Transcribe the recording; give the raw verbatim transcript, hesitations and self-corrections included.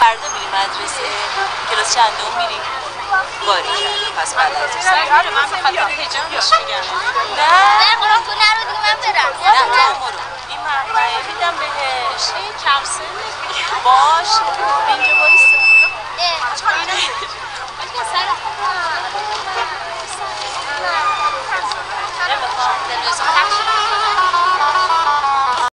فردا میری مدرسه؟ کلاس چندم میری؟ باریکلا پس بلدی. سر من به خاطر حجابش میگم. نه نه قرآن تو نرو دیگه من برم. نه تو برو. این مقنعه میدم بهش. این کم سنه باشه اینجا بایستا. اه. ولی که سر